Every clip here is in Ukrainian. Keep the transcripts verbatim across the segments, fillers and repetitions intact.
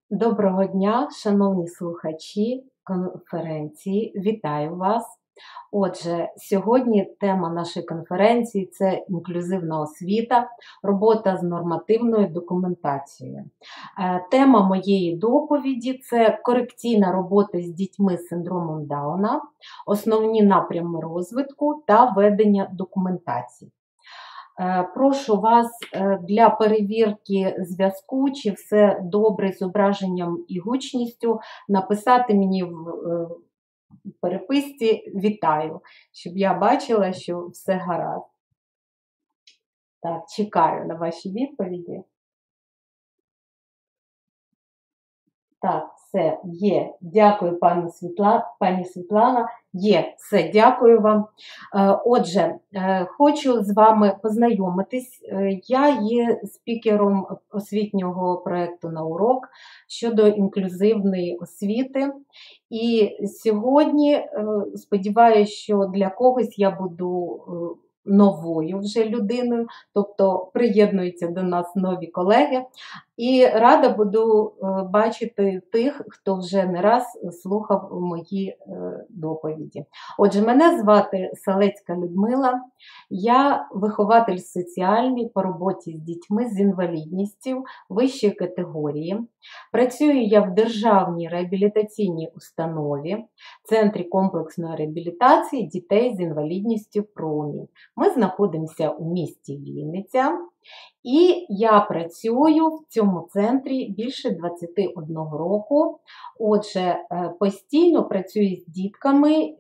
Доброго дня, шановні слухачі конференції, вітаю вас. Отже, сьогодні тема нашої конференції – це інклюзивна освіта, робота з нормативною документацією. Тема моєї доповіді – це корекційна робота з дітьми з синдромом Дауна, основні напрями розвитку та ведення документації. Прошу вас для перевірки зв'язку, чи все добре з зображенням і гучністю, написати мені в переписці «Вітаю», щоб я бачила, що все гаразд. Так, чекаю на ваші відповіді. Так, все, є. Дякую, пані Світла... пані Світлана. Є, все, дякую вам. Отже, хочу з вами познайомитись. Я є спікером освітнього проєкту «На урок» щодо інклюзивної освіти. І сьогодні, сподіваюся, що для когось я буду новою вже людиною, тобто приєднуються до нас нові колеги. І рада буду бачити тих, хто вже не раз слухав мої доповіді. Отже, мене звати Салецька Людмила, я вихователь соціальний по роботі з дітьми з інвалідністю вищої категорії. Працюю я в державній реабілітаційній установі, Центрі комплексної реабілітації дітей з інвалідністю «Промінь». Ми знаходимося у місті Вінниця. І я працюю в цьому центрі більше двадцяти одного року. Отже, постійно працюю з дітками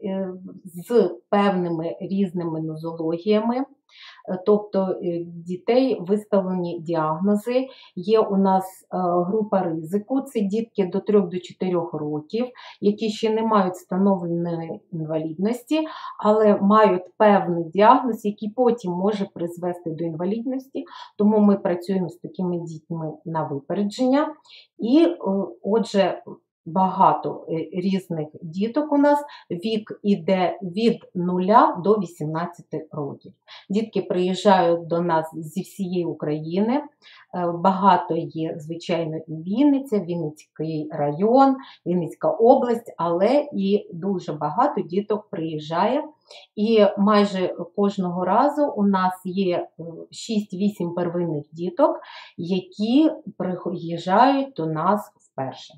з певними різними нозологіями, тобто дітей виставлені діагнози. Є у нас група ризику, це дітки до трьох до чотирьох років, які ще не мають встановленої інвалідності, але мають певний діагноз, який потім може призвести до інвалідності. Тому ми працюємо з такими дітьми на випередження. І, отже, багато різних діток у нас, вік іде від нуля до вісімнадцяти років. Дітки приїжджають до нас зі всієї України, багато є, звичайно, і Вінниця, Вінницький район, Вінницька область, але і дуже багато діток приїжджає. І майже кожного разу у нас є шість-вісім первинних діток, які приїжджають до нас вперше.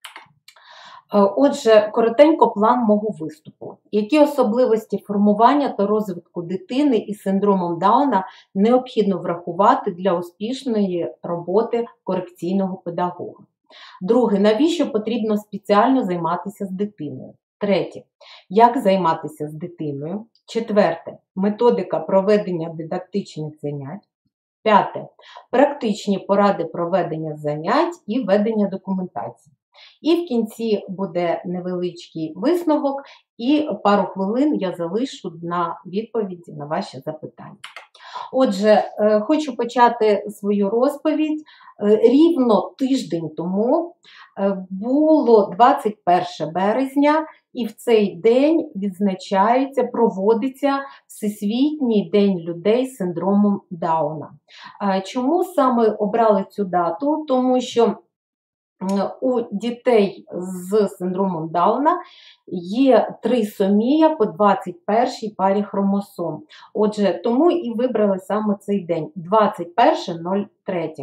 Отже, коротенько план мого виступу. Які особливості формування та розвитку дитини із синдромом Дауна необхідно врахувати для успішної роботи корекційного педагога? Друге, навіщо потрібно спеціально займатися з дитиною? Третє, як займатися з дитиною? Четверте, методика проведення дидактичних занять. П'яте, практичні поради проведення занять і ведення документації. І в кінці буде невеличкий висновок, і пару хвилин я залишу на відповіді на ваші запитання. Отже, хочу почати свою розповідь. Рівно тиждень тому було двадцять перше березня, і в цей день відзначається, проводиться Всесвітній день людей з синдромом Дауна. Чому саме обрали цю дату? Тому що у дітей з синдромом Дауна є трисомія по двадцять першій парі хромосом. Отже, тому і вибрали саме цей день – двадцять перше три.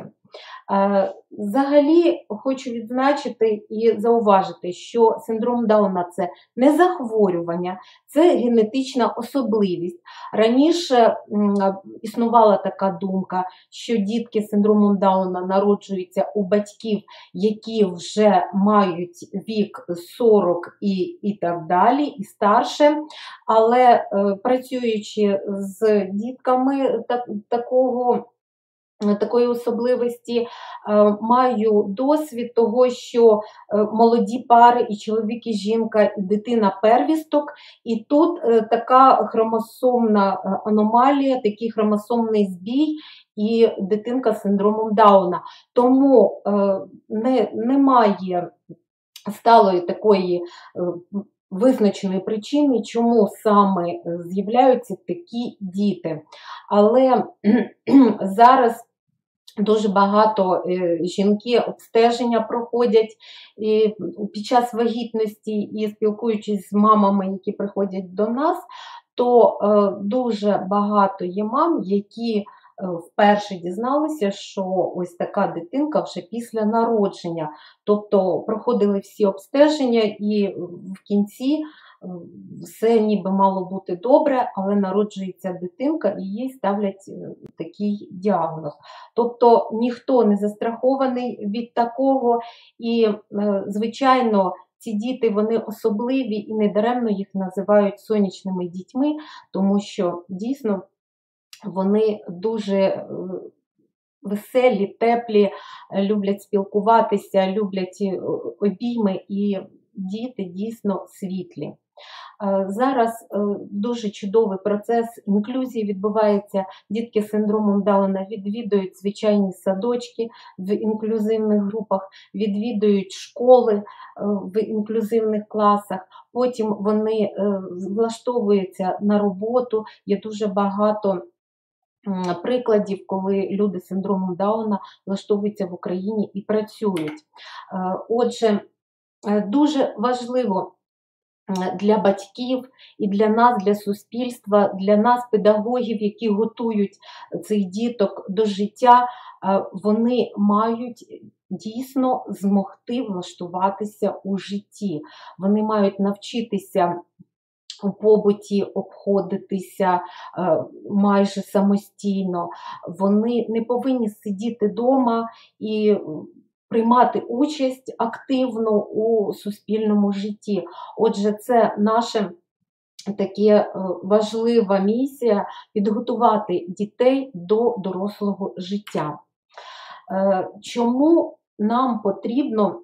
Взагалі, хочу відзначити і зауважити, що синдром Дауна – це не захворювання, це генетична особливість. Раніше існувала така думка, що дітки з синдромом Дауна народжуються у батьків, які вже мають вік сорок і, і так далі, і старше. Але працюючи з дітками так, такого, такої особливості, маю досвід того, що молоді пари, і чоловік, і жінка, і дитина первісток, і тут така хромосомна аномалія, такий хромосомний збій, і дитинка з синдромом Дауна. Тому не, немає сталої такої визначеної причини, чому саме з'являються такі діти. Але зараз Дуже багато е, жінки обстеження проходять і під час вагітності, і спілкуючись з мамами, які приходять до нас, то е, дуже багато є мам, які е, вперше дізналися, що ось така дитинка вже після народження. Тобто проходили всі обстеження і в кінці все ніби мало бути добре, але народжується дитинка і їй ставлять такий діагноз. Тобто ніхто не застрахований від такого, і, звичайно, ці діти, вони особливі і недаремно їх називають сонячними дітьми, тому що дійсно вони дуже веселі, теплі, люблять спілкуватися, люблять обійми, і діти дійсно світлі. Зараз дуже чудовий процес інклюзії відбувається. Дітки з синдромом Дауна відвідують звичайні садочки в інклюзивних групах, відвідують школи в інклюзивних класах, потім вони влаштовуються на роботу. Є дуже багато прикладів, коли люди з синдромом Дауна влаштовуються в Україні і працюють. Отже, дуже важливо для батьків і для нас, для суспільства, для нас, педагогів, які готують цих діток до життя, вони мають дійсно змогти влаштуватися у житті. Вони мають навчитися у побуті обходитися майже самостійно. Вони не повинні сидіти вдома і приймати участь активно у суспільному житті. Отже, це наша така важлива місія – підготувати дітей до дорослого життя. Чому нам потрібно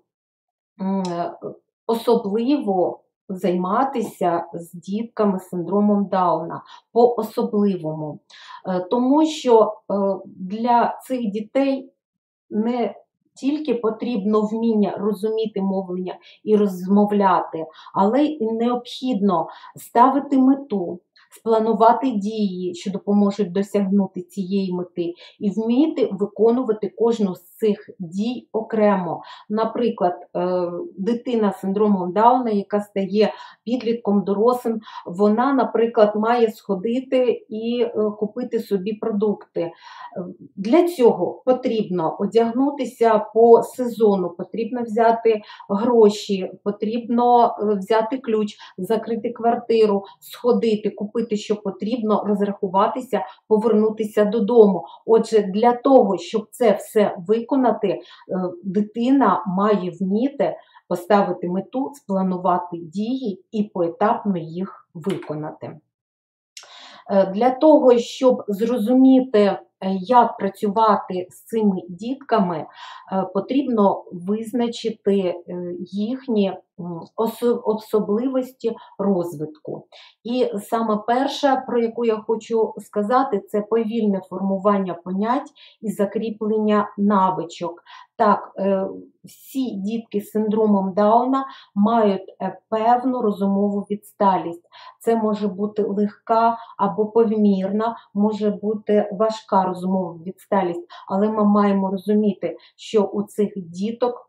особливо займатися з дітками з синдромом Дауна? По-особливому. Тому що для цих дітей не тільки потрібно вміння розуміти мовлення і розмовляти, але й необхідно ставити мету, спланувати дії, що допоможуть досягнути цієї мети, і вміти виконувати кожну з цих дій окремо. Наприклад, дитина з синдромом Дауна, яка стає підлітком дорослим, вона, наприклад, має сходити і купити собі продукти. Для цього потрібно одягнутися по сезону, потрібно взяти гроші, потрібно взяти ключ, закрити квартиру, сходити, купити, що потрібно, розрахуватися, повернутися додому. Отже, для того, щоб це все виконати, дитина має вміти поставити мету, спланувати дії і поетапно їх виконати. Для того, щоб зрозуміти, як працювати з цими дітками, потрібно визначити їхні особливості розвитку. І саме перше, про яку я хочу сказати, це повільне формування понять і закріплення навичок. Так, всі дітки з синдромом Дауна мають певну розумову відсталість. Це може бути легка або повмірна, може бути важка розумова відсталість, але ми маємо розуміти, що у цих діток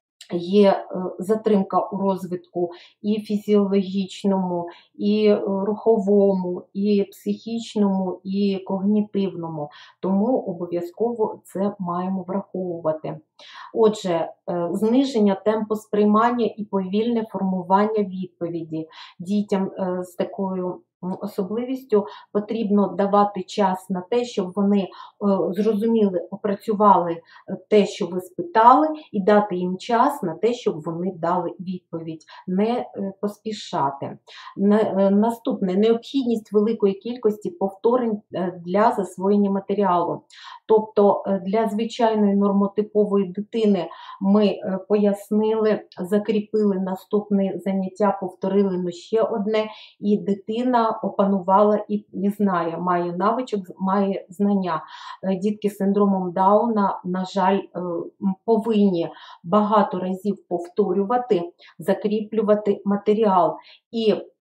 є затримка у розвитку і фізіологічному, і руховому, і психічному, і когнітивному. Тому обов'язково це маємо враховувати. Отже, зниження темпу сприймання і повільне формування відповіді. Дітям з такою особливістю потрібно давати час на те, щоб вони зрозуміли, опрацювали те, що ви спитали, і дати їм час на те, щоб вони дали відповідь, не поспішати. Наступне – необхідність великої кількості повторень для засвоєння матеріалу. Тобто для звичайної нормотипової дитини ми пояснили, закріпили наступне заняття, повторили ну ще одне, і дитина опанувала і, і знає, має навичок, має знання. Дітки з синдромом Дауна, на жаль, повинні багато разів повторювати, закріплювати матеріал. І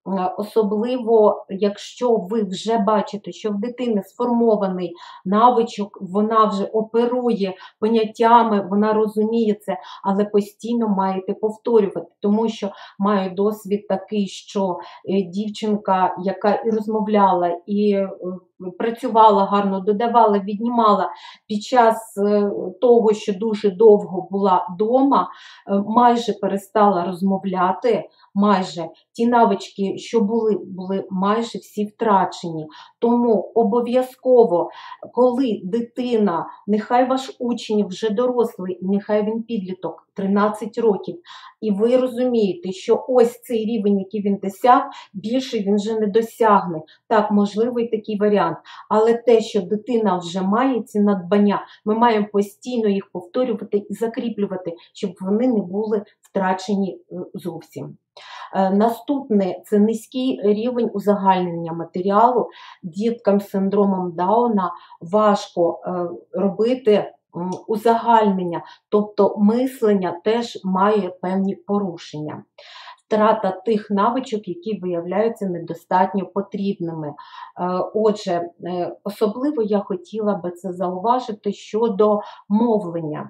особливо, якщо ви вже бачите, що в дитини сформований навичок, вона вже оперує поняттями, вона розуміє це, але постійно маєте повторювати, тому що маю досвід такий, що дівчинка, яка і розмовляла, і працювала гарно, додавала, віднімала під час того, що дуже довго була вдома, майже перестала розмовляти, майже ті навички, що були, були майже всі втрачені. Тому обов'язково, коли дитина, нехай ваш учень вже дорослий, нехай він підліток, тринадцять років, і ви розумієте, що ось цей рівень, який він досяг, більше він вже не досягне. Так, можливий такий варіант. Але те, що дитина вже має ці надбання, ми маємо постійно їх повторювати і закріплювати, щоб вони не були втрачені зовсім. Наступне – це низький рівень узагальнення матеріалу. Діткам з синдромом Дауна важко робити узагальнення, тобто мислення теж має певні порушення. Втрата тих навичок, які виявляються недостатньо потрібними. Отже, особливо я хотіла би це зауважити щодо мовлення.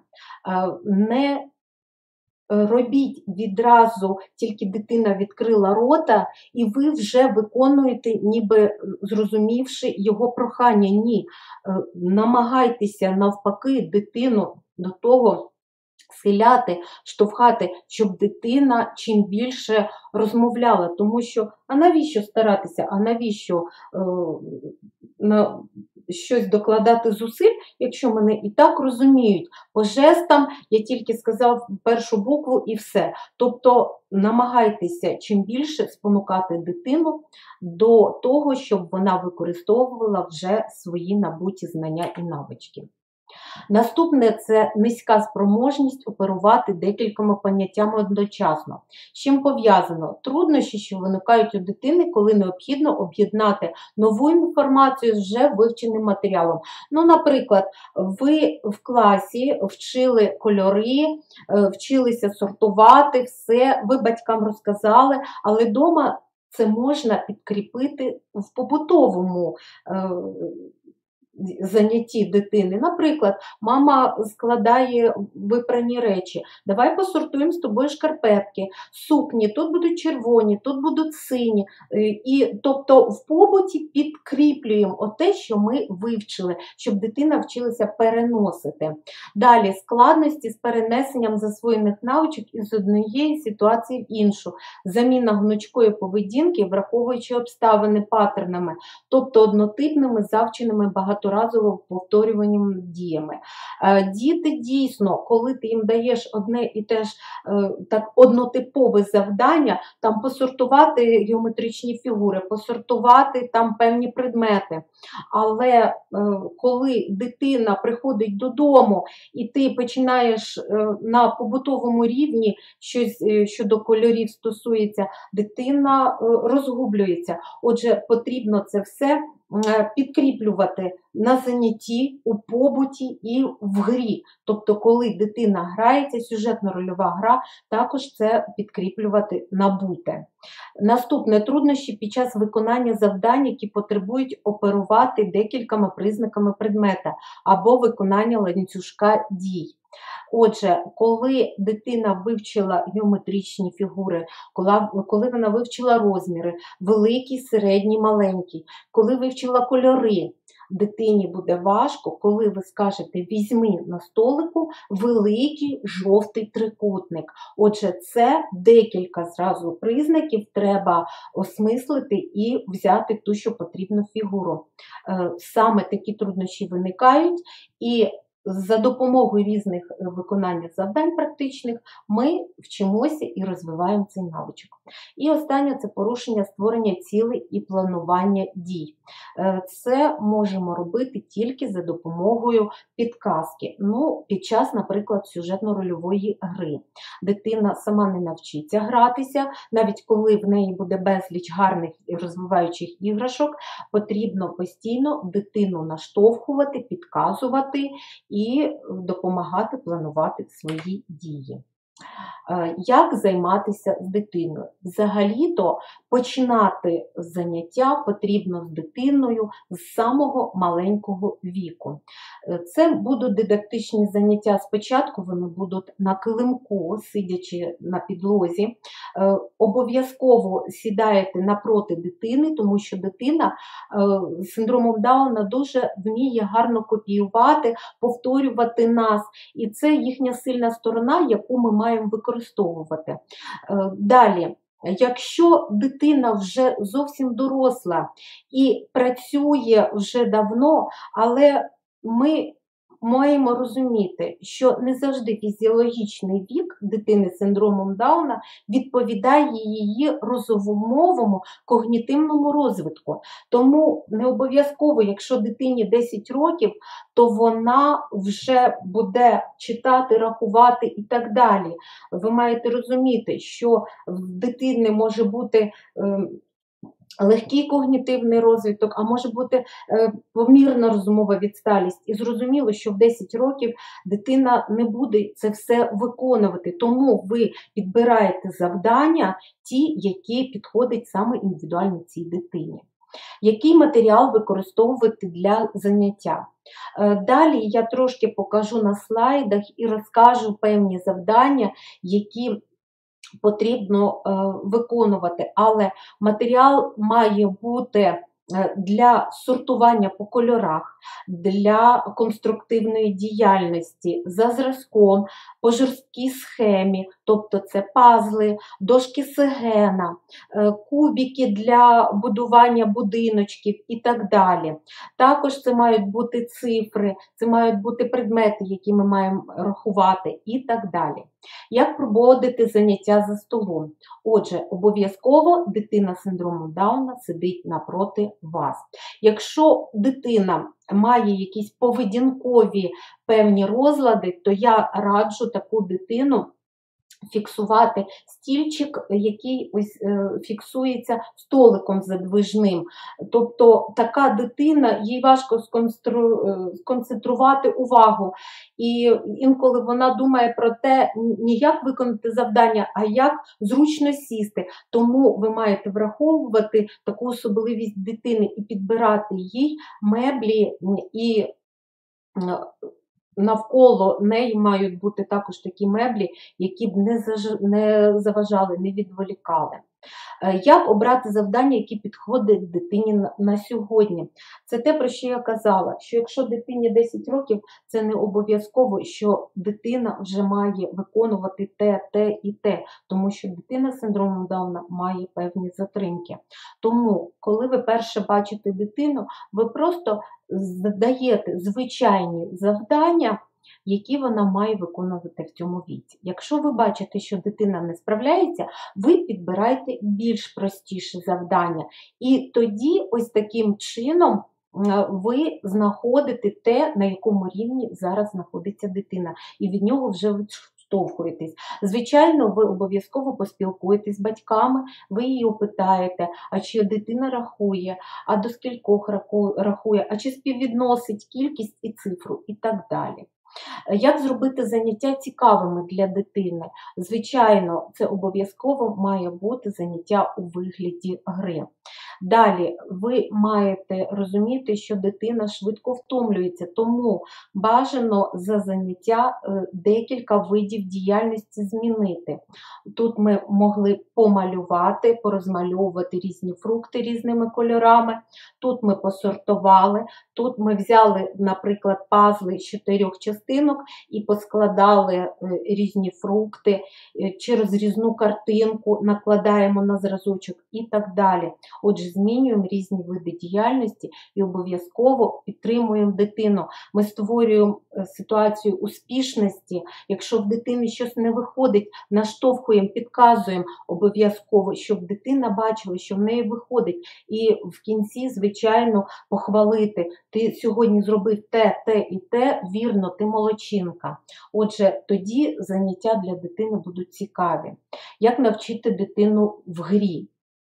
Не робіть відразу, тільки дитина відкрила рота, і ви вже виконуєте, ніби зрозумівши його прохання. Ні, намагайтеся навпаки дитину до того схиляти, штовхати, щоб дитина чим більше розмовляла. Тому що, а навіщо старатися, а навіщо е, на щось докладати зусиль, якщо мене і так розуміють. По жестам я тільки сказав першу букву і все. Тобто намагайтеся чим більше спонукати дитину до того, щоб вона використовувала вже свої набуті знання і навички. Наступне – це низька спроможність оперувати декількома поняттями одночасно. З чим пов'язано? Труднощі, що виникають у дитини, коли необхідно об'єднати нову інформацію з вже вивченим матеріалом. Ну, наприклад, ви в класі вчили кольори, вчилися сортувати, все, ви батькам розказали, але вдома це можна підкріпити в побутовому занятті дитини. Наприклад, мама складає випрані речі. Давай посортуємо з тобою шкарпетки, сукні, тут будуть червоні, тут будуть сині. І, тобто в побуті підкріплюємо те, що ми вивчили, щоб дитина вчилася переносити. Далі, складності з перенесенням засвоєних навичок із однієї ситуації в іншу. Заміна гнучкої поведінки, враховуючи обставини паттернами, тобто однотипними, завченими багато разово повторюванням діями. Діти дійсно, коли ти їм даєш одне і те ж так однотипове завдання, там посортувати геометричні фігури, посортувати там певні предмети. Але коли дитина приходить додому і ти починаєш на побутовому рівні щось щодо кольорів стосується, дитина розгублюється. Отже, потрібно це все підкріплювати на занятті, у побуті і в грі. Тобто, коли дитина грається, сюжетно-рольова гра, також це підкріплювати набуте. Наступне – труднощі під час виконання завдань, які потребують оперувати декількома признаками предмета або виконання ланцюжка дій. Отже, коли дитина вивчила геометричні фігури, коли вона вивчила розміри, великий, середній, маленький, коли вивчила кольори, дитині буде важко, коли ви скажете «візьми на столику великий жовтий трикутник». Отже, це декілька зразу признаків треба осмислити і взяти ту, що потрібну фігуру. Саме такі труднощі виникають, і за допомогою різних виконання завдань практичних ми вчимося і розвиваємо цей навичок. І останнє – це порушення створення цілей і планування дій. Це можемо робити тільки за допомогою підказки. Ну, під час, наприклад, сюжетно-рольової гри. Дитина сама не навчиться гратися, навіть коли в неї буде безліч гарних і розвиваючих іграшок, потрібно постійно дитину наштовхувати, підказувати і допомагати планувати свої дії. Як займатися з дитиною? Взагалі-то починати заняття потрібно з дитиною з самого маленького віку. Це будуть дидактичні заняття. Спочатку вони будуть на килимку, сидячи на підлозі. Обов'язково сідаєте напроти дитини, тому що дитина з синдромом Дауна дуже вміє гарно копіювати, повторювати нас. І це їхня сильна сторона, яку ми маємо використовувати. Далі. Якщо дитина вже зовсім доросла і працює вже давно, але ми маємо розуміти, що не завжди фізіологічний вік дитини з синдромом Дауна відповідає її розумовому когнітивному розвитку. Тому не обов'язково, якщо дитині десять років, то вона вже буде читати, рахувати і так далі. Ви маєте розуміти, що в дитини може бути легкий когнітивний розвиток, а може бути е, помірна розумова відсталість. І зрозуміло, що в десять років дитина не буде це все виконувати. Тому ви підбираєте завдання, ті, які підходять саме індивідуально цій дитині. Який матеріал використовувати для заняття? Е, далі я трошки покажу на слайдах і розкажу певні завдання, які потрібно е, виконувати, але матеріал має бути для сортування по кольорах, для конструктивної діяльності за зразком, по жорсткій схемі, тобто це пазли, дошки Сегена, кубики для будування будиночків і так далі. Також це мають бути цифри, це мають бути предмети, які ми маємо рахувати і так далі. Як проводити заняття за столом? Отже, обов'язково дитина з синдромом Дауна сидить напроти вас. Якщо дитина має якісь поведінкові певні розлади, то я раджу таку дитину фіксувати стільчик, який ось е, фіксується столиком задвижним. Тобто така дитина, їй важко сконстру... сконцентрувати увагу. І інколи вона думає про те, не як виконати завдання, а як зручно сісти. Тому ви маєте враховувати таку особливість дитини і підбирати їй меблі і навколо неї мають бути також такі меблі, які б не, заж... не заважали, не відволікали. Як обрати завдання, які підходять дитині на сьогодні? Це те, про що я казала, що якщо дитині десять років, це не обов'язково, що дитина вже має виконувати те, те і те, тому що дитина з синдромом Дауна має певні затримки. Тому, коли ви перше бачите дитину, ви просто задаєте звичайні завдання, які вона має виконувати в цьому віці. Якщо ви бачите, що дитина не справляється, ви підбираєте більш простіше завдання. І тоді ось таким чином ви знаходите те, на якому рівні зараз знаходиться дитина. І від нього вже відштовхуєтесь. Звичайно, ви обов'язково поспілкуєтесь з батьками, ви її опитаєте, а чи дитина рахує, а до скількох рахує, а чи співвідносить кількість і цифру і так далі. Як зробити заняття цікавими для дитини? Звичайно, це обов'язково має бути заняття у вигляді гри. Далі, ви маєте розуміти, що дитина швидко втомлюється, тому бажано за заняття декілька видів діяльності змінити. Тут ми могли помалювати, порозмальовувати різні фрукти різними кольорами, тут ми посортували, тут ми взяли, наприклад, пазли з чотирьох частинок і поскладали різні фрукти, через різну картинку накладаємо на зразочок і так далі. Отже, змінюємо різні види діяльності і обов'язково підтримуємо дитину. Ми створюємо ситуацію успішності. Якщо в дитини щось не виходить, наштовхуємо, підказуємо обов'язково, щоб дитина бачила, що в неї виходить. І в кінці, звичайно, похвалити. Ти сьогодні зробив те, те і те, вірно, ти молодчинка. Отже, тоді заняття для дитини будуть цікаві. Як навчити дитину в грі?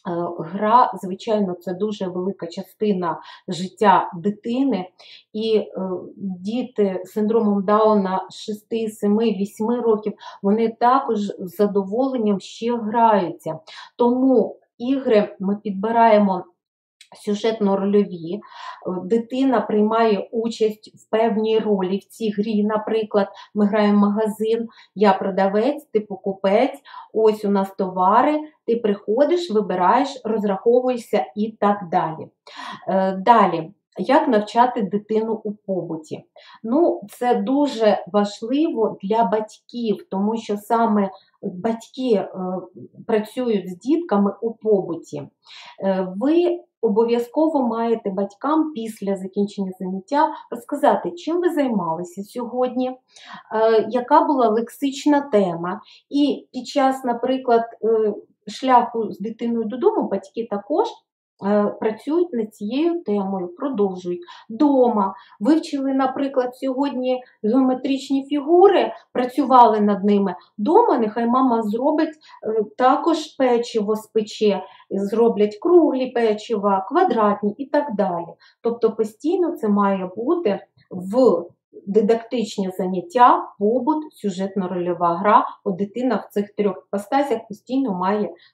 Гра, звичайно, це дуже велика частина життя дитини, і е, діти з синдромом Дауна шести, семи, вісьми років, вони також з задоволенням ще граються. Тому ігри ми підбираємо сюжетно-рольові, дитина приймає участь в певній ролі в цій грі. Наприклад, ми граємо в магазин, я продавець, ти покупець, ось у нас товари, ти приходиш, вибираєш, розраховуєшся і так далі. Далі, як навчати дитину у побуті? Ну, це дуже важливо для батьків, тому що саме батьки е, працюють з дітками у побуті. Е, ви обов'язково маєте батькам після закінчення заняття розказати, чим ви займалися сьогодні, е, яка була лексична тема. І під час, наприклад, е, шляху з дитиною додому батьки також працюють над цією темою, продовжують. Дома вивчили, наприклад, сьогодні геометричні фігури, працювали над ними. Дома нехай мама зробить також печиво спече, зроблять круглі печива, квадратні і так далі. Тобто постійно це має бути в дидактичні заняття, побут, сюжетно-рольова гра. От дитина в цих трьох іпостасях постійно має е,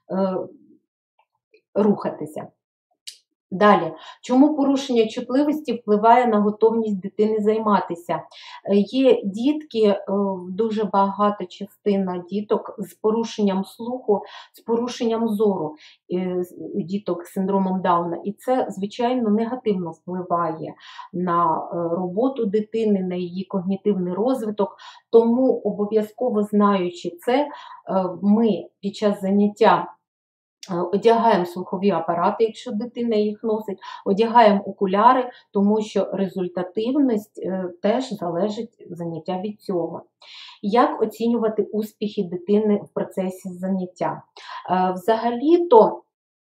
рухатися. Далі, чому порушення чутливості впливає на готовність дитини займатися? Є дітки, дуже багата частина діток з порушенням слуху, з порушенням зору, діток з синдромом Дауна. І це, звичайно, негативно впливає на роботу дитини, на її когнітивний розвиток. Тому обов'язково знаючи це, ми під час заняття одягаємо слухові апарати, якщо дитина їх носить, одягаємо окуляри, тому що результативність теж залежить заняття від цього. Як оцінювати успіхи дитини в процесі заняття? Взагалі-то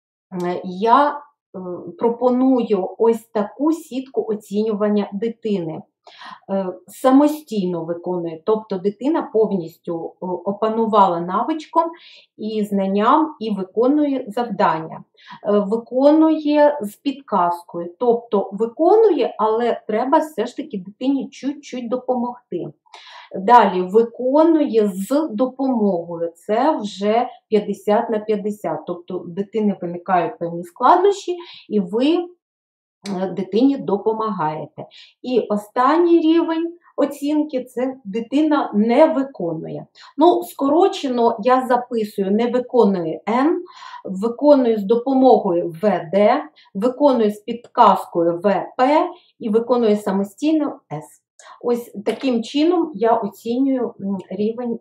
я пропоную ось таку сітку оцінювання дитини. Самостійно виконує, тобто дитина повністю опанувала навичком і знанням і виконує завдання. Виконує з підказкою, тобто виконує, але треба все ж таки дитині чуть-чуть допомогти. Далі виконує з допомогою, це вже п'ятдесят на п'ятдесят, тобто в дитини виникають певні складнощі і ви дитині допомагаєте. І останній рівень оцінки – це дитина не виконує. Ну, скорочено я записую не виконує Н, виконую з допомогою В Д, виконую з підказкою В П і виконую самостійно С. Ось таким чином я оцінюю рівень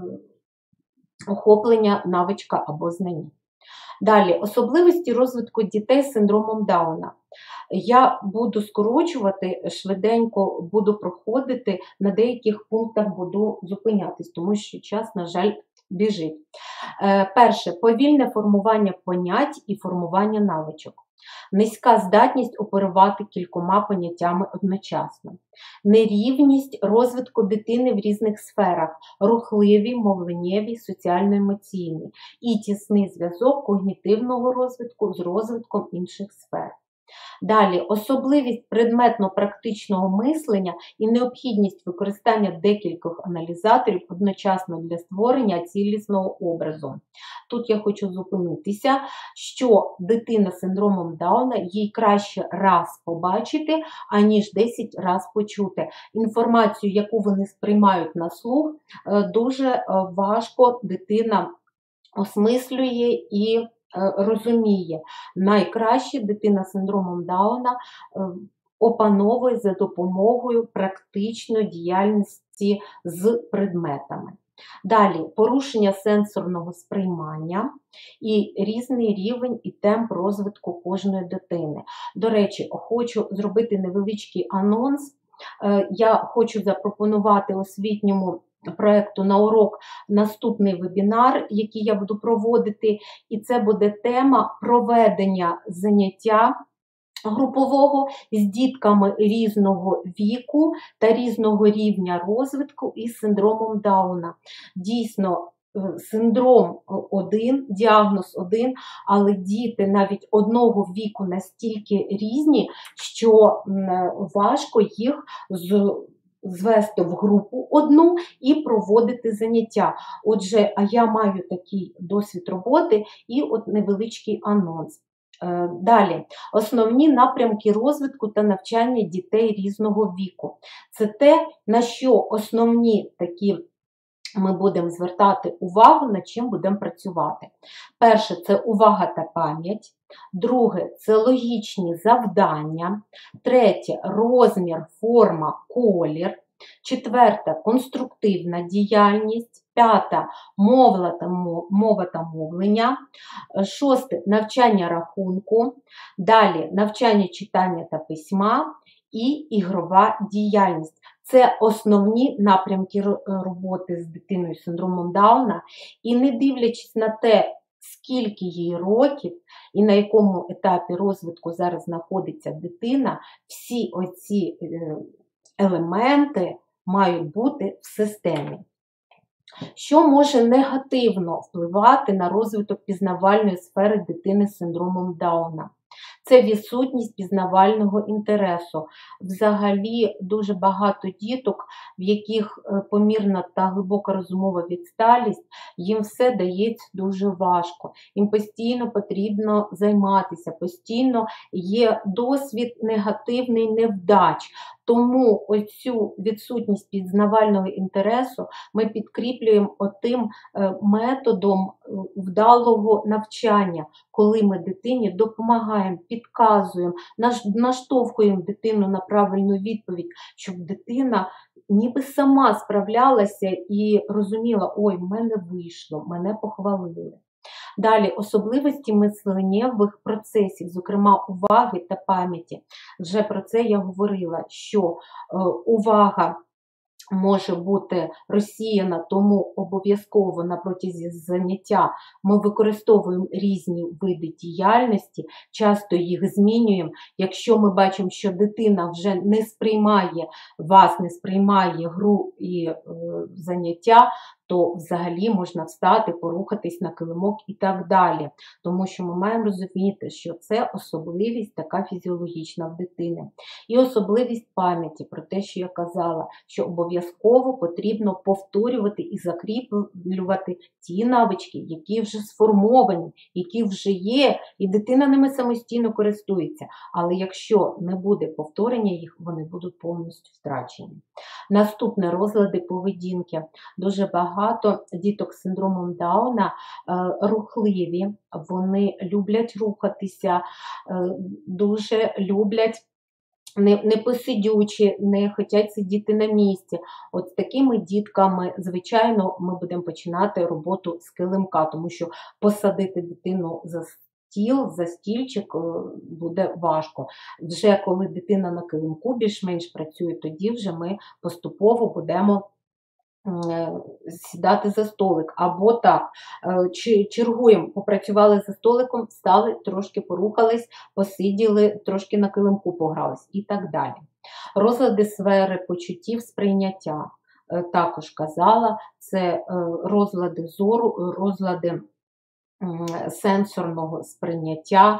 охоплення навичка або знання. Далі, особливості розвитку дітей з синдромом Дауна. Я буду скорочувати, швиденько буду проходити, на деяких пунктах буду зупинятись, тому що час, на жаль, біжить. Перше, повільне формування понять і формування навичок. Низька здатність оперувати кількома поняттями одночасно. Нерівність розвитку дитини в різних сферах – рухливі, мовленнєві, соціально-емоційні. І тісний зв'язок когнітивного розвитку з розвитком інших сфер. Далі, особливість предметно-практичного мислення і необхідність використання декількох аналізаторів одночасно для створення цілісного образу. Тут я хочу зупинитися, що дитина з синдромом Дауна їй краще раз побачити, аніж десять раз почути. Інформацію, яку вони сприймають на слух, дуже важко дитина осмислює і розуміє. Найкраще дитина з синдромом Дауна опановує за допомогою практичної діяльності з предметами. Далі, порушення сенсорного сприймання і різний рівень і темп розвитку кожної дитини. До речі, хочу зробити невеличкий анонс. Я хочу запропонувати освітньому проєкту на урок наступний вебінар, який я буду проводити, і це буде тема проведення заняття групового з дітками різного віку та різного рівня розвитку із синдромом Дауна. Дійсно, синдром один, діагноз один, але діти навіть одного віку настільки різні, що важко їх з звести в групу одну і проводити заняття. Отже, а я маю такий досвід роботи і от невеличкий анонс. Далі, основні напрямки розвитку та навчання дітей різного віку. Це те, на що основні такі ми будемо звертати увагу, над чим будемо працювати. Перше – це увага та пам'ять. Друге – це логічні завдання. Третє – розмір, форма, колір. Четверте – конструктивна діяльність. П'ята – мова та, мова та мовлення. Шосте – навчання рахунку. Далі – навчання читання та письма і ігрова діяльність. Це основні напрямки роботи з дитиною з синдромом Дауна. І не дивлячись на те, скільки їй років і на якому етапі розвитку зараз знаходиться дитина, всі оці елементи мають бути в системі. Що може негативно впливати на розвиток пізнавальної сфери дитини з синдромом Дауна? Це відсутність пізнавального інтересу. Взагалі дуже багато діток, в яких помірна та глибока розумова відсталість, їм все дається дуже важко. Їм постійно потрібно займатися, постійно є досвід негативний невдач. Тому оцю відсутність пізнавального інтересу ми підкріплюємо отим методом вдалого навчання, коли ми дитині допомагаємо, підказуємо, наштовхуємо дитину на правильну відповідь, щоб дитина ніби сама справлялася і розуміла, ой, в мене вийшло, мене похвалили. Далі, особливості мисленнєвих процесів, зокрема уваги та пам'яті. Вже про це я говорила, що е, увага може бути розсіяна, тому обов'язково на протязі заняття ми використовуємо різні види діяльності, часто їх змінюємо. Якщо ми бачимо, що дитина вже не сприймає вас, не сприймає гру і е, заняття, то взагалі можна встати, порухатись на килимок і так далі. Тому що ми маємо розуміти, що це особливість така фізіологічна в дитини. І особливість пам'яті, про те, що я казала, що обов'язково потрібно повторювати і закріплювати ті навички, які вже сформовані, які вже є, і дитина ними самостійно користується. Але якщо не буде повторення їх, вони будуть повністю втрачені. Наступне – розлади поведінки. Дуже багато Багато діток з синдромом Дауна е, рухливі, вони люблять рухатися, е, дуже люблять не, не посидючі, не хочуть сидіти на місці. От з такими дітками, звичайно, ми будемо починати роботу з килимка, тому що посадити дитину за стіл, за стільчик буде важко. Вже коли дитина на килимку більш-менш працює, тоді вже ми поступово будемо сідати за столик, або так, чергуємо, попрацювали за столиком, встали, трошки порухались, посиділи, трошки на килимку погрались і так далі. Розлади сфери почуттів, сприйняття, також казала, це розлади зору, розлади сенсорного сприйняття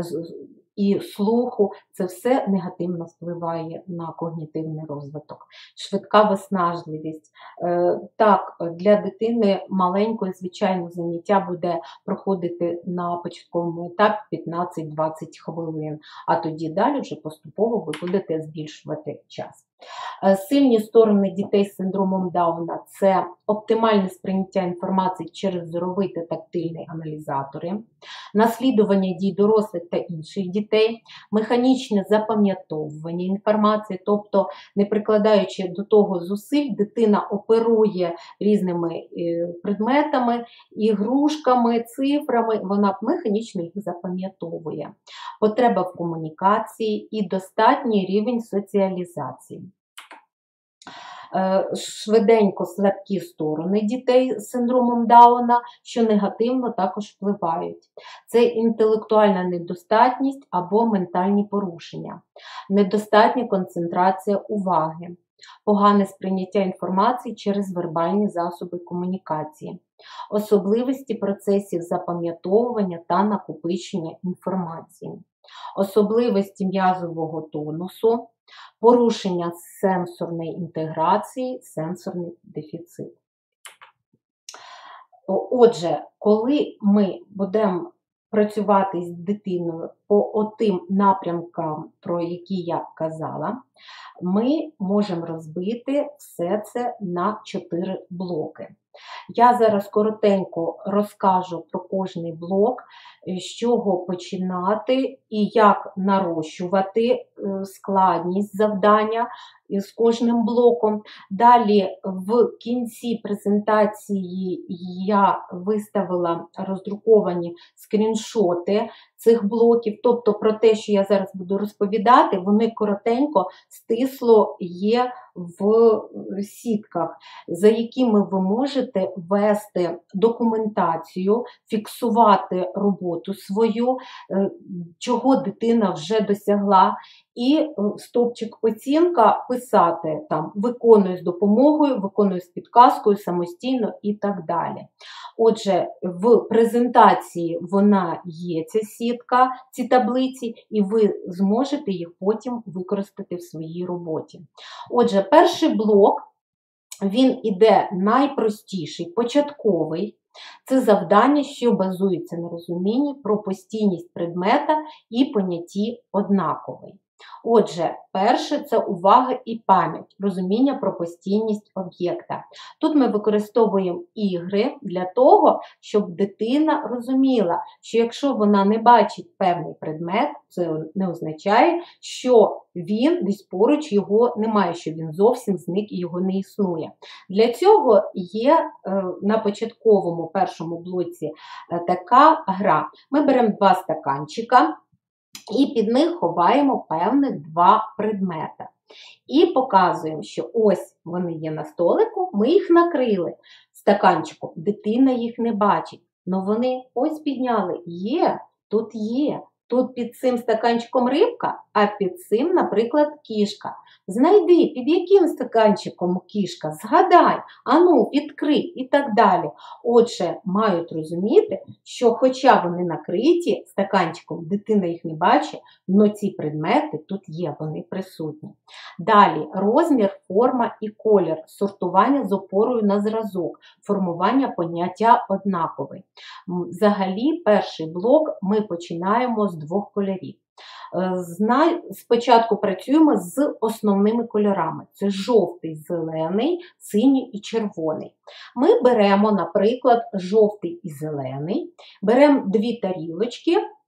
і слуху, це все негативно впливає на когнітивний розвиток. Швидка виснажливість. Так, для дитини маленької, звичайно, заняття буде проходити на початковому етапі п'ятнадцять-двадцять хвилин, а тоді далі вже поступово ви будете збільшувати час. Сильні сторони дітей з синдромом Дауна – це оптимальне сприйняття інформації через зоровий та тактильний аналізатори, наслідування дій дорослих та інших дітей, механічне запам'ятовування інформації, тобто, не прикладаючи до того зусиль, дитина оперує різними предметами, ігрушками, цифрами, вона механічно їх запам'ятовує. Потреба в комунікації і достатній рівень соціалізації. Швиденько слабкі сторони дітей з синдромом Дауна, що негативно також впливають. Це інтелектуальна недостатність або ментальні порушення, недостатня концентрація уваги, погане сприйняття інформації через вербальні засоби комунікації, особливості процесів запам'ятовування та накопичення інформації, особливості м'язового тонусу, порушення сенсорної інтеграції, сенсорний дефіцит. Отже, коли ми будемо працювати з дитиною по отим напрямкам, про які я казала, ми можемо розбити все це на чотири блоки. Я зараз коротенько розкажу про кожний блок, з чого починати і як нарощувати складність завдання з кожним блоком. Далі в кінці презентації я виставила роздруковані скріншоти цих блоків, тобто про те, що я зараз буду розповідати, вони коротенько, стисло є в сітках, за якими ви можете вести документацію, фіксувати роботу свою, чого дитина вже досягла, і стовпчик оцінка писати там виконую з допомогою, виконую з підказкою, самостійно і так далі. Отже, в презентації вона є, ця сітка, ці таблиці, і ви зможете їх потім використати в своїй роботі. Отже, перший блок, він іде найпростіший, початковий. Це завдання, що базується на розумінні про постійність предмета і понятті однаковий. Отже, перше – це увага і пам'ять, розуміння про постійність об'єкта. Тут ми використовуємо ігри для того, щоб дитина розуміла, що якщо вона не бачить певний предмет, це не означає, що він десь поруч його немає, що він зовсім зник і його не існує. Для цього є на початковому першому блоці така гра. Ми беремо два стаканчика, і під них ховаємо певних два предмета. І показуємо, що ось вони є на столику, ми їх накрили стаканчиком, дитина їх не бачить. Але вони ось підняли, є, тут є. Тут під цим стаканчиком рибка, а під цим, наприклад, кішка. Знайди, під яким стаканчиком кішка, згадай, ану, відкрий і так далі. Отже, мають розуміти, що хоча вони накриті стаканчиком, дитина їх не бачить, але ці предмети тут є, вони присутні. Далі, розмір, форма і колір, сортування з опорою на зразок, формування поняття однаковий. Взагалі, перший блок ми починаємо з двох кольорів. Спочатку працюємо з основними кольорами. Це жовтий, зелений, синій і червоний. Ми беремо, наприклад, жовтий і зелений, беремо дві тарілочки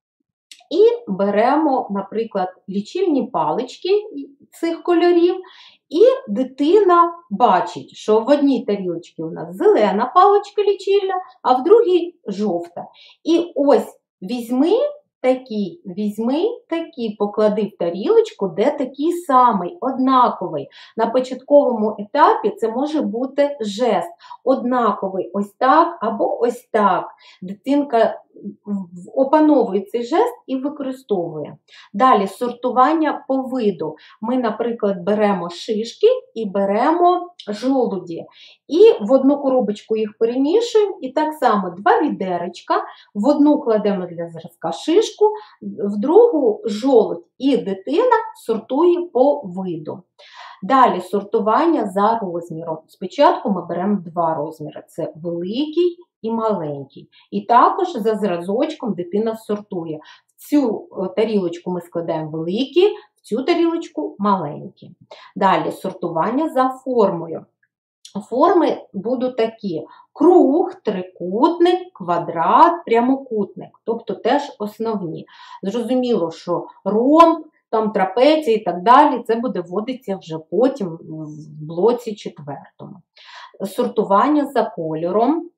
і беремо, наприклад, лічильні палички цих кольорів. І дитина бачить, що в одній тарілочці у нас зелена паличка лічильна, а в другій жовта. І ось візьми такий, візьми такий, поклади в тарілочку, де такий самий, однаковий. На початковому етапі це може бути жест. Однаковий ось так або ось так. Дитинка опановує цей жест і використовує. Далі сортування по виду. Ми, наприклад, беремо шишки і беремо жолуді. І в одну коробочку їх перемішуємо. І так само два відеречка. В одну кладемо для зразка шишку, в другу жолудь. І дитина сортує по виду. Далі сортування за розміром. Спочатку ми беремо два розміри. Це великий і маленький. І також за зразочком дитина сортує. В цю тарілочку ми складаємо великі, в цю тарілочку маленькі. Далі сортування за формою. Форми будуть такі: круг, трикутник, квадрат, прямокутник. Тобто теж основні. Зрозуміло, що ромб, там трапеція і так далі, це буде вводитися вже потім в блоці четвертому. Сортування за кольором.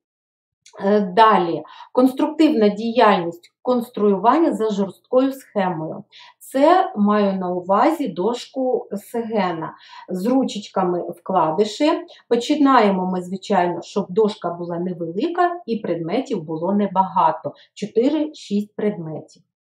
Далі, конструктивна діяльність конструювання за жорсткою схемою. Це маю на увазі дошку Сегена з ручечками вкладиші. Починаємо ми, звичайно, щоб дошка була невелика і предметів було небагато. чотири-шість предметів.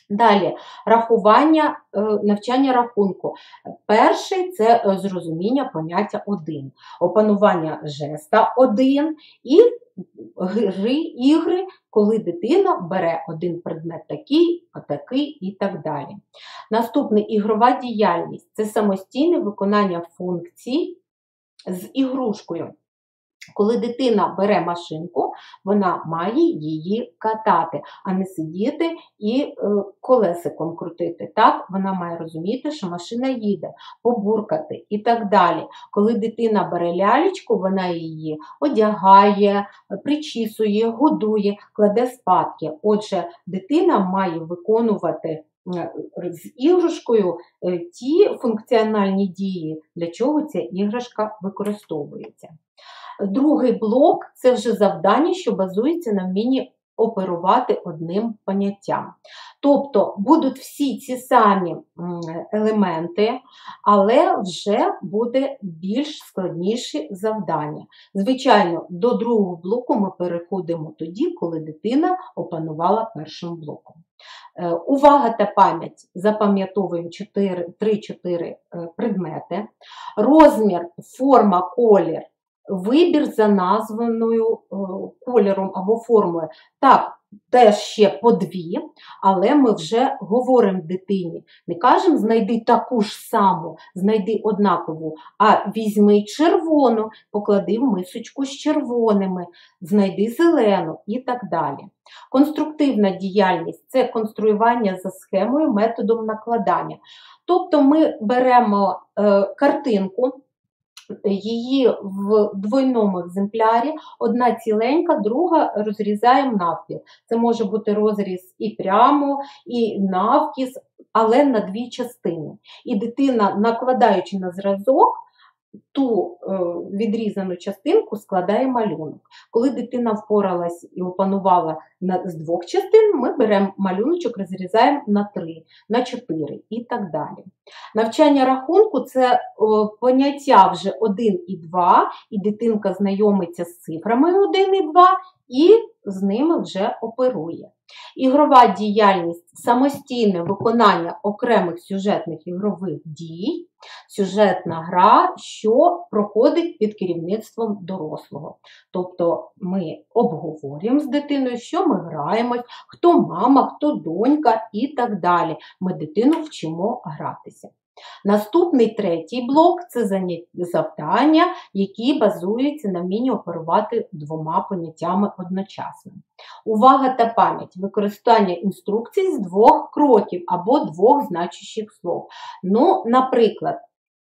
Далі, рахування, навчання рахунку. Перший – це зрозуміння поняття один, опанування жеста один і гри, ігри, коли дитина бере один предмет такий, отакий і так далі. Наступне – ігрова діяльність. Це самостійне виконання функцій з ігрушкою. Коли дитина бере машинку, вона має її катати, а не сидіти і е, колесиком крутити. Так, вона має розуміти, що машина їде, побуркати і так далі. Коли дитина бере лялечку, вона її одягає, причісує, годує, кладе спадки. Отже, дитина має виконувати з іграшкою ті функціональні дії, для чого ця іграшка використовується. Другий блок – це вже завдання, що базується на вмінні оперувати одним поняттям. Тобто будуть всі ці самі елементи, але вже буде більш складніші завдання. Звичайно, до другого блоку ми переходимо тоді, коли дитина опанувала першим блоком. Увага та пам'ять. Запам'ятовуємо три-чотири предмети. Розмір, форма, колір. Вибір за названою кольором або формою. Так, теж ще по дві, але ми вже говоримо дитині. Не кажемо, знайди таку ж саму, знайди однакову, а візьми червону, поклади в мисочку з червоними, знайди зелену і так далі. Конструктивна діяльність – це конструювання за схемою методом накладання. Тобто ми беремо е, картинку, її в двойному екземплярі, одна ціленька, друга розрізаємо навпіл. Це може бути розріз і прямо, і навкіс, але на дві частини. І дитина, накладаючи на зразок, ту е, відрізану частинку складає малюнок. Коли дитина впоралась і опанувала на, з двох частин, ми беремо малюночок, розрізаємо на три, на чотири і так далі. Навчання рахунку – це о, поняття вже один і два, і дитинка знайомиться з цифрами один і два, і з ними вже оперує. Ігрова діяльність – самостійне виконання окремих сюжетних ігрових дій, сюжетна гра, що проходить під керівництвом дорослого. Тобто ми обговорюємо з дитиною, що ми граємось, хто мама, хто донька і так далі. Ми дитину вчимо гратися. Наступний третій блок – це завдання, які базуються на вмінні оперувати двома поняттями одночасно. Увага та пам'ять – використання інструкцій з двох кроків або двох значущих слов. Ну, наприклад,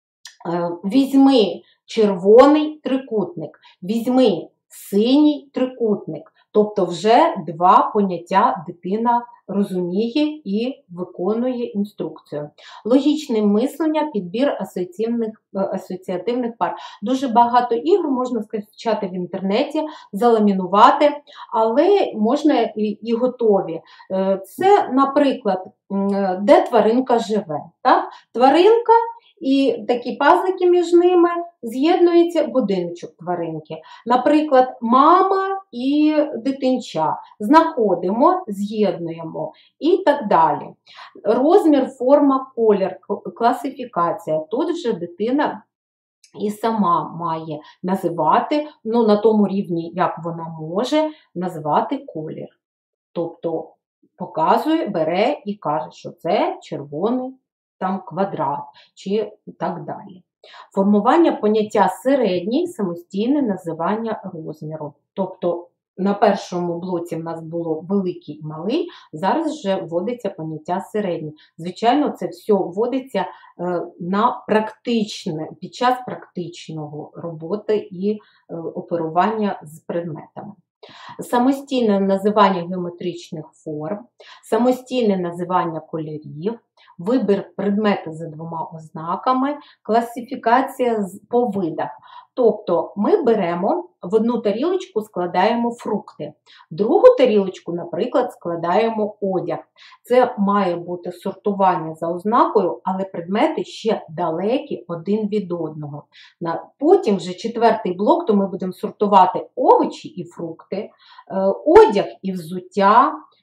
візьми червоний трикутник, візьми синій трикутник. Тобто вже два поняття дитина розуміє і виконує інструкцію. Логічне мислення, підбір асоціативних, асоціативних пар. Дуже багато ігор можна скачати в інтернеті, заламінувати, але можна і, і готові. Це, наприклад, де тваринка живе. Так? Тваринка і такі пазлики між ними з'єднується будиночок тваринки. Наприклад, мама і дитинча. Знаходимо, з'єднуємо і так далі. Розмір, форма, колір, класифікація. Тут вже дитина і сама має називати, ну на тому рівні, як вона може, назвати колір. Тобто показує, бере і каже, що це червоний там квадрат, чи так далі. Формування поняття середній, самостійне називання розміру. Тобто на першому блоці в нас було великий і малий, зараз вже вводиться поняття середній. Звичайно, це все вводиться на практичне, під час практичного роботи і оперування з предметами. Самостійне називання геометричних форм, самостійне називання кольорів, вибір предмета за двома ознаками, класифікація по видах. Тобто ми беремо в одну тарілочку, складаємо фрукти, в другу тарілочку, наприклад, складаємо одяг. Це має бути сортування за ознакою, але предмети ще далекі один від одного. Потім вже четвертий блок, то ми будемо сортувати овочі і фрукти, одяг і взуття,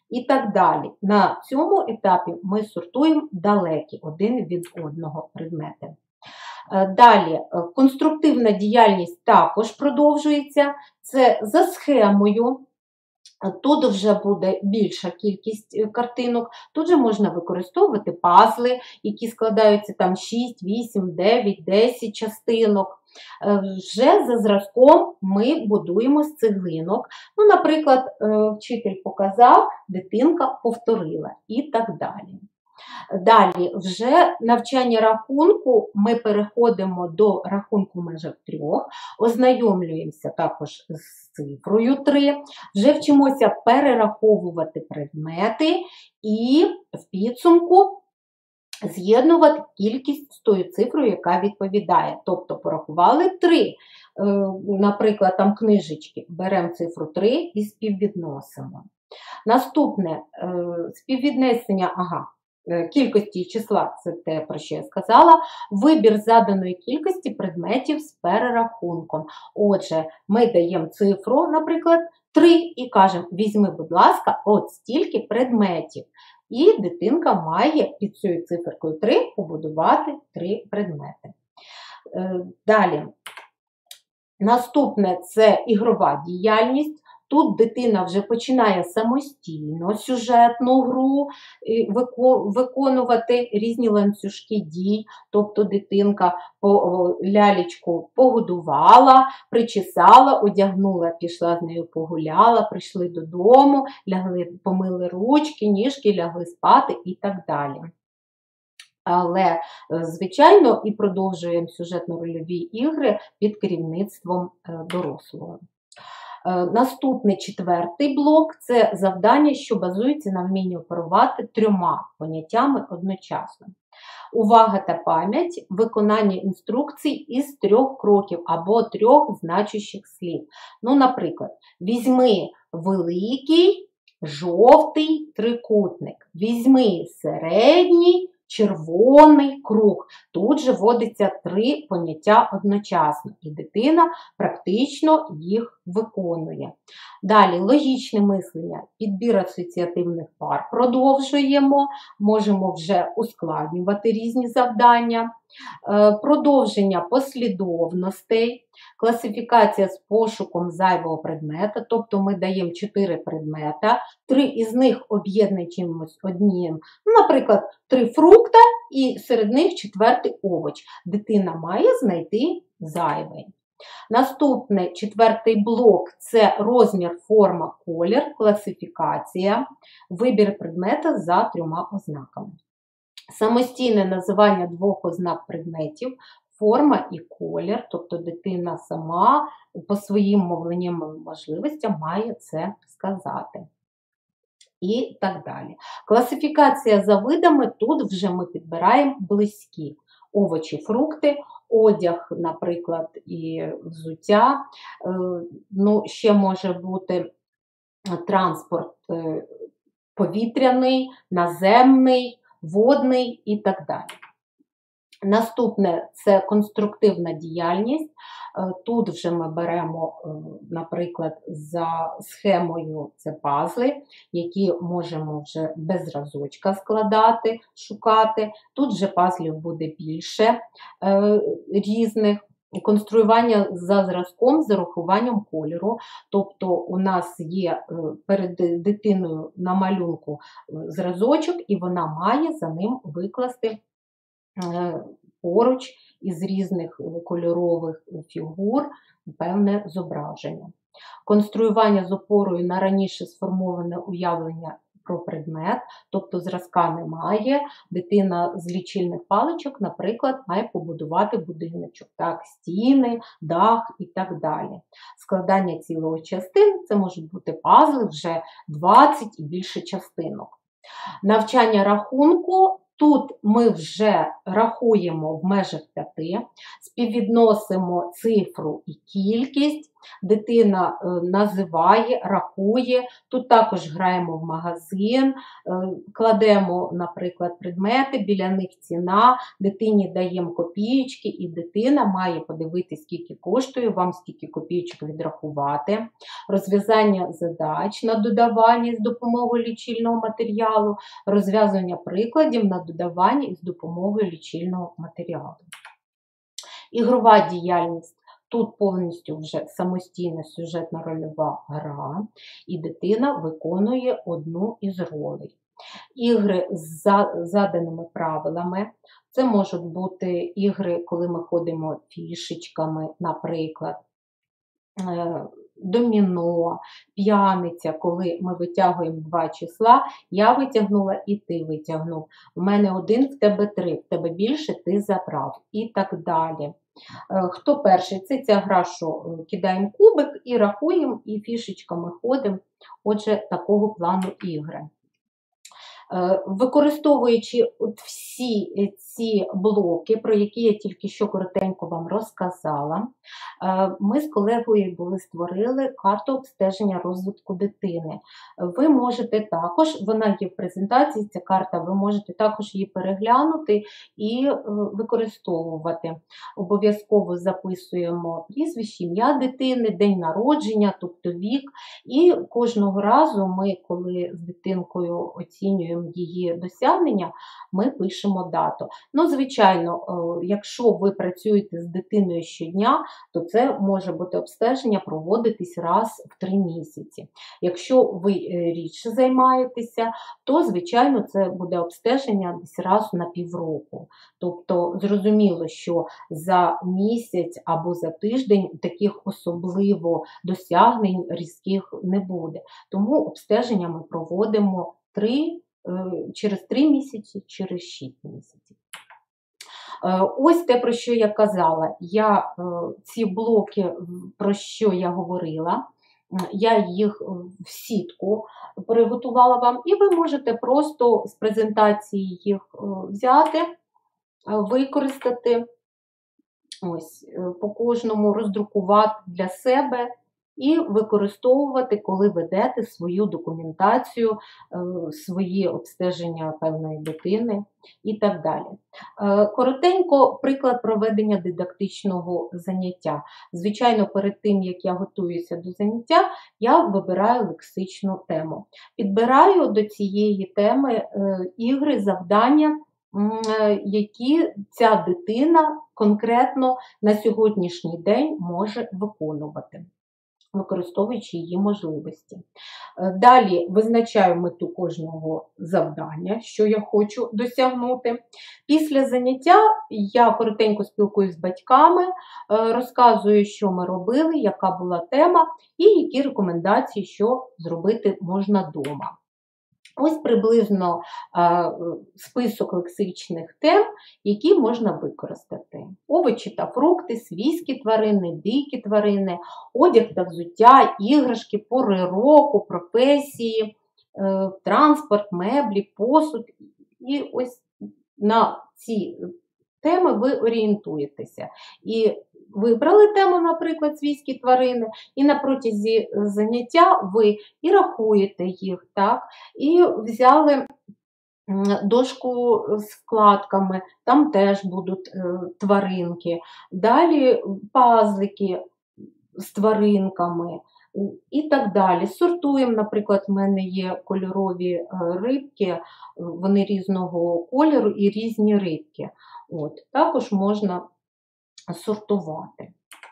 і так далі. На цьому етапі ми сортуємо далекі один від одного предмети. Далі, конструктивна діяльність також продовжується. Це за схемою. Тут вже буде більша кількість картинок. Тут же можна використовувати пазли, які складаються там шість, вісім, дев'ять, десять частинок. Вже за зразком ми будуємо з цеглинок. Ну, наприклад, вчитель показав, дитинка повторила і так далі. Далі, вже навчання рахунку, ми переходимо до рахунку в межах трьох, ознайомлюємося також з цифрою три, вже вчимося перераховувати предмети і в підсумку з'єднувати кількість з тою цифрою, яка відповідає. Тобто порахували три, наприклад, там книжечки, беремо цифру три і співвідносимо. Наступне співвіднесення, ага, кількості числа, це те, про що я сказала, вибір заданої кількості предметів з перерахунком. Отже, ми даємо цифру, наприклад, три, і кажемо, візьми, будь ласка, от стільки предметів. І дитинка має під цією циферкою три побудувати три предмети. Далі, наступне – це ігрова діяльність. Тут дитина вже починає самостійно сюжетну гру виконувати різні ланцюжки дій, тобто дитинка лялечку погодувала, причесала, одягнула, пішла з нею погуляла, прийшли додому, лягли, помили ручки, ніжки, лягли спати і так далі. Але, звичайно, і продовжуємо сюжетно-рольові ігри під керівництвом дорослого. Наступний четвертий блок – це завдання, що базується на вмінні оперувати трьома поняттями одночасно. Увага та пам'ять – виконання інструкцій із трьох кроків або трьох значущих слів. Ну, наприклад, візьми великий жовтий трикутник, візьми середній червоний круг. Тут же вводиться три поняття одночасно, і дитина практично їх виконує. Далі, логічне мислення, підбір асоціативних пар продовжуємо, можемо вже ускладнювати різні завдання. Продовження послідовностей, класифікація з пошуком зайвого предмета, тобто ми даємо чотири предмета, три із них об'єднані чимось одним, наприклад, три фрукта і серед них четвертий овоч. Дитина має знайти зайвий. Наступний, четвертий блок – це розмір, форма, колір, класифікація, вибір предмета за трьома ознаками. Самостійне називання двох ознак предметів, форма і колір, тобто дитина сама по своїм мовленням можливостям має це сказати. І так далі. Класифікація за видами, тут вже ми підбираємо близькі. Овочі, фрукти, одяг, наприклад, і взуття. Ну, ще може бути транспорт повітряний, наземний, водний і так далі. Наступне – це конструктивна діяльність. Тут вже ми беремо, наприклад, за схемою це пазли, які можемо вже без зразочка складати, шукати. Тут вже пазлів буде більше різних. Конструювання за зразком, з урахуванням кольору. Тобто у нас є перед дитиною на малюнку зразочок, і вона має за ним викласти поруч із різних кольорових фігур певне зображення. Конструювання з опорою на раніше сформоване уявлення про предмет, тобто зразка немає, дитина з лічильних паличок, наприклад, має побудувати будиночок, так, стіни, дах і так далі. Складання цілої частин, це можуть бути пазли, вже двадцять і більше частинок. Навчання рахунку, тут ми вже рахуємо в межах п'яти, співвідносимо цифру і кількість, дитина називає, рахує, тут також граємо в магазин, кладемо, наприклад, предмети, біля них ціна, дитині даємо копієчки, і дитина має подивитися, скільки коштує, вам скільки копійочок відрахувати, розв'язання задач на додавання з допомогою лічильного матеріалу, розв'язання прикладів на додавання із допомогою лічильного матеріалу. Ігрова діяльність. Тут повністю вже самостійна сюжетно-рольова гра, і дитина виконує одну із ролей. Ігри з заданими правилами. Це можуть бути ігри, коли ми ходимо фішечками, наприклад, доміно, п'яниця, коли ми витягуємо два числа, я витягнула і ти витягнув. У мене один, в тебе три, в тебе більше, ти забрав і так далі. Хто перший? Це ця гра, що кидаємо кубик і рахуємо, і фішечками ходимо. Отже, такого плану ігри. Використовуючи от всі ці блоки, про які я тільки що коротенько вам розказала, ми з колегою були створили карту обстеження розвитку дитини. Ви можете також, вона є в презентації, ця карта, ви можете також її переглянути і використовувати. Обов'язково записуємо прізвище, ім'я дитини, день народження, тобто вік. І кожного разу ми, коли з дитинкою оцінюємо її досягнення, ми пишемо дату. Ну, звичайно, якщо ви працюєте з дитиною щодня, то це може бути обстеження проводитись раз в три місяці. Якщо ви рідше займаєтеся, то, звичайно, це буде обстеження десь раз на півроку. Тобто, зрозуміло, що за місяць або за тиждень таких особливо досягнень різких не буде. Тому обстеження ми проводимо три через три місяці, через шість місяців. Ось те, про що я казала. Я ці блоки, про що я говорила, я їх в сітку приготувала вам, і ви можете просто з презентації їх взяти, використати, ось, по кожному роздрукувати для себе і використовувати, коли ведете свою документацію, свої обстеження певної дитини і так далі. Коротенько приклад проведення дидактичного заняття. Звичайно, перед тим, як я готуюся до заняття, я вибираю лексичну тему. Підбираю до цієї теми ігри, завдання, які ця дитина конкретно на сьогоднішній день може виконувати, використовуючи її можливості. Далі визначаю мету кожного завдання, що я хочу досягнути. Після заняття я коротенько спілкуюсь з батьками, розказую, що ми робили, яка була тема і які рекомендації, що зробити можна вдома. Ось приблизно а, список лексичних тем, які можна використати. Овочі та фрукти, свійські тварини, дикі тварини, одяг та взуття, іграшки, пори року, професії, е, транспорт, меблі, посуд. І ось на ці теми ви орієнтуєтеся. І вибрали тему, наприклад, свійські тварини, і на протязі заняття ви і рахуєте їх, так, і взяли дошку з вкладками, там теж будуть е, тваринки, далі пазлики з тваринками і так далі. Сортуємо, наприклад, в мене є кольорові рибки, вони різного кольору і різні рибки. От, також можна сортувати.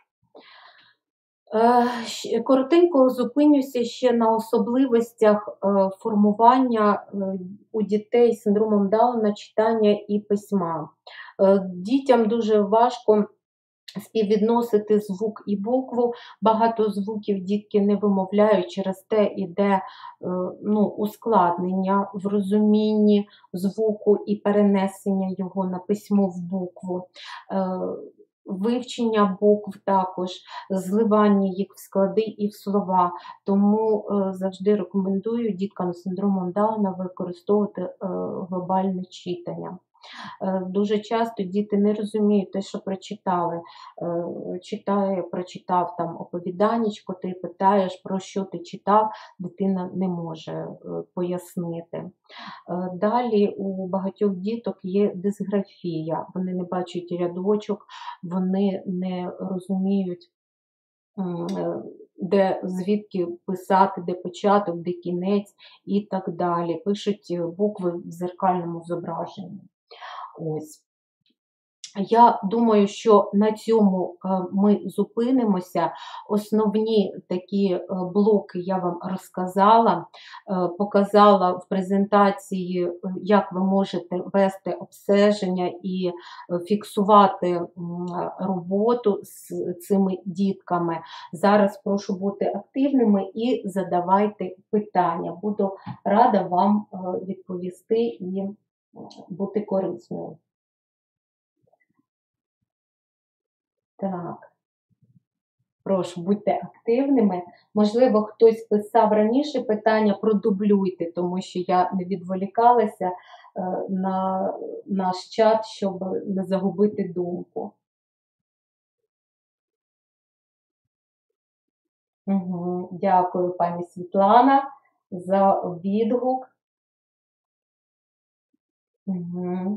Коротенько зупинюся ще на особливостях формування у дітей з синдромом Дауна читання і письма. Дітям дуже важко співвідносити звук і букву. Багато звуків дітки не вимовляють, через те іде ну, ускладнення в розумінні звуку і перенесення його на письмову букву. Вивчення букв також, зливання їх в склади і в слова. Тому е, завжди рекомендую діткам з синдромом Дауна використовувати е, глобальне читання. Е, Дуже часто діти не розуміють те, що прочитали. Е, Читає, прочитав там оповіданечко, ти питаєш, про що ти читав, дитина не може е, пояснити. Е, Далі у багатьох діток є дисграфія, вони не бачать рядочок, вони не розуміють, м, е, де звідки писати, де початок, де кінець і так далі. Пишуть букви в дзеркальному зображенні. Ось. Я думаю, що на цьому е, ми зупинимося. Основні такі е, блоки я вам розказала, е, показала в презентації, е, як ви можете вести обстеження і е, фіксувати м, роботу з цими дітками. Зараз прошу бути активними і задавайте питання. Буду рада вам е, відповісти і е, бути корисною. Так, прошу, будьте активними. Можливо, хтось писав раніше питання, продублюйте, тому що я не відволікалася е, на наш чат, щоб не загубити думку. Угу. Дякую, пані Світлана, за відгук. Угу.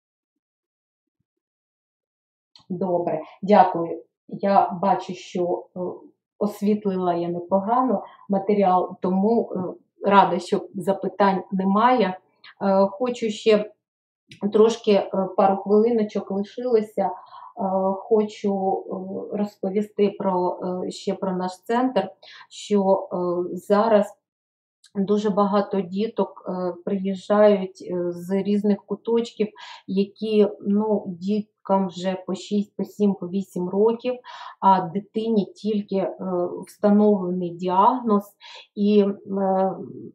Добре, дякую. Я бачу, що е, освітлила я непогано матеріал, тому е, рада, що запитань немає. Е, Хочу ще трошки е, пару хвилиночок лишилося. Е, Хочу е, розповісти про е, ще про наш центр, що е, зараз дуже багато діток е, приїжджають е, з різних куточків, які, ну, діткам вже по шість, по сім, по вісім років, а дитині тільки е, встановлений діагноз, і е,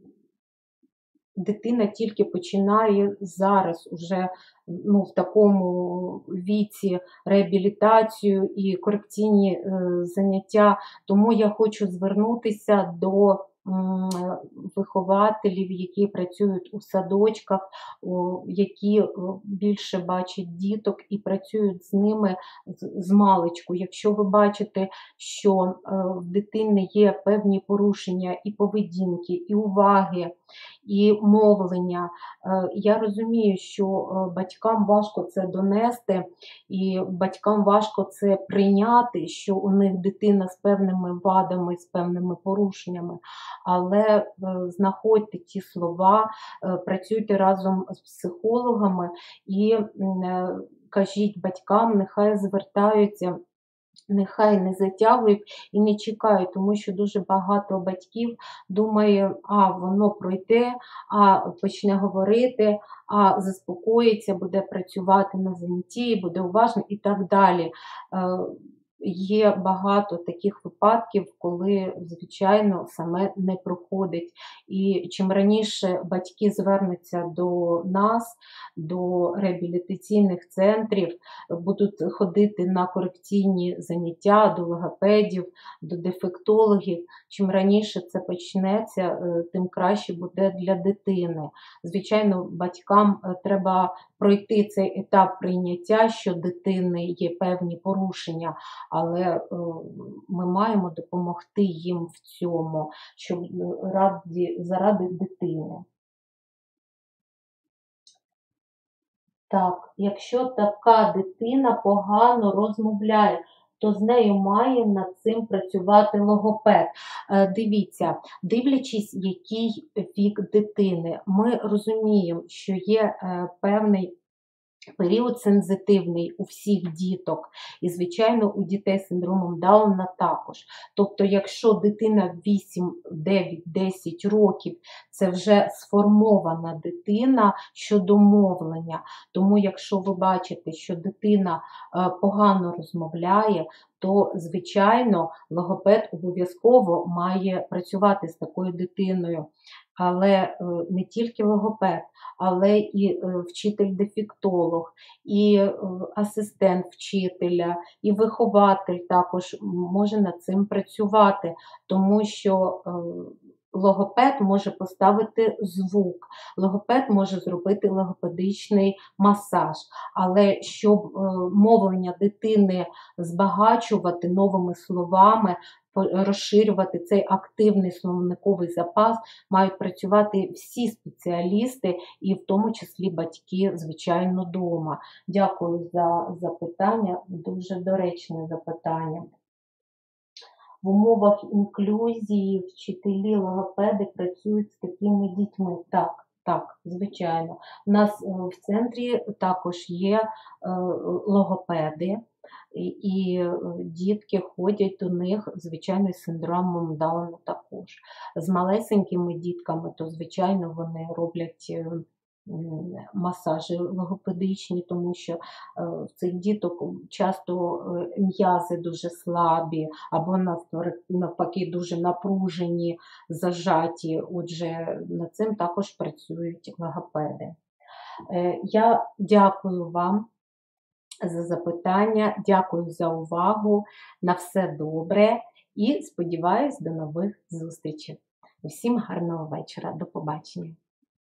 дитина тільки починає зараз уже, ну, в такому віці реабілітацію і корекційні е, заняття. Тому я хочу звернутися до м, вихователів, які працюють у садочках, о, які о, більше бачать діток і працюють з ними з, з маличку. Якщо ви бачите, що е, в дитини є певні порушення і поведінки, і уваги, і мовлення. Я розумію, що батькам важко це донести, і батькам важко це прийняти, що у них дитина з певними вадами, з певними порушеннями, але знаходьте ті слова, працюйте разом з психологами і кажіть батькам, нехай звертаються, нехай не затягують і не чекають, тому що дуже багато батьків думає, а воно пройде, а почне говорити, а заспокоїться, буде працювати на занятті, буде уважно і так далі. Є багато таких випадків, коли, звичайно, саме не проходить. І чим раніше батьки звернуться до нас, до реабілітаційних центрів, будуть ходити на корекційні заняття, до логопедів, до дефектологів, чим раніше це почнеться, тим краще буде для дитини. Звичайно, батькам треба пройти цей етап прийняття, що дитини є певні порушення, але ми маємо допомогти їм в цьому, щоб раді, заради дитини. Так, якщо така дитина погано розмовляє, то з нею має над цим працювати логопед. Дивіться, дивлячись, який вік дитини, ми розуміємо, що є певний період сензитивний у всіх діток, і, звичайно, у дітей з синдромом Дауна також. Тобто, якщо дитина вісім, дев'ять, десять років, це вже сформована дитина щодо мовлення. Тому, якщо ви бачите, що дитина погано розмовляє, то, звичайно, логопед обов'язково має працювати з такою дитиною. Але не тільки логопед, але і вчитель-дефектолог, і асистент вчителя, і вихователь також може над цим працювати, тому що логопед може поставити звук, логопед може зробити логопедичний масаж, але щоб е, мовлення дитини збагачувати новими словами, розширювати цей активний словниковий запас, мають працювати всі спеціалісти, і в тому числі батьки, звичайно, вдома. Дякую за запитання, дуже доречне запитання. В умовах інклюзії вчителі логопеди працюють з такими дітьми. Так, так, звичайно. У нас в центрі також є логопеди, і дітки ходять до них, звичайно, з синдромом Дауна також. З малесенькими дітками, то, звичайно, вони роблять масажі логопедичні, тому що в цих діток часто м'язи дуже слабі, або навпаки дуже напружені, зажаті. Отже, над цим також працюють логопеди. Я дякую вам за запитання, дякую за увагу, на все добре і сподіваюсь до нових зустрічей. Усім гарного вечора, до побачення.